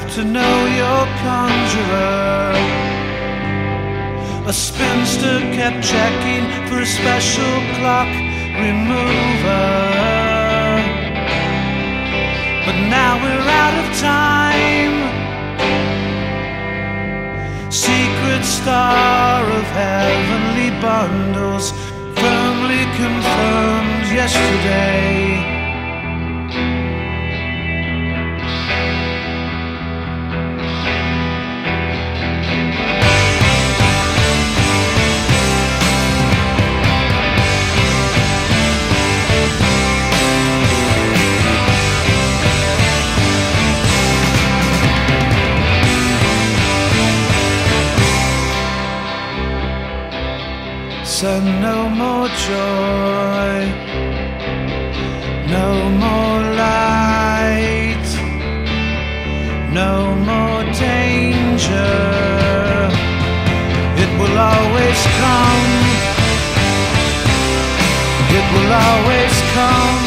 to know your conjurer. A spinster kept checking for a special clock remover, but now we're out of time. Secret star of heavenly bundles, firmly confirmed yesterday. So no more joy, no more light, no more danger. It will always come, it will always come.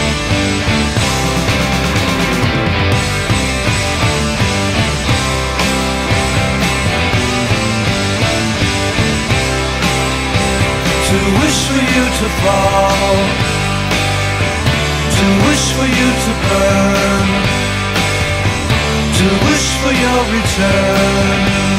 To wish for you to fall, to wish for you to burn, to wish for your return.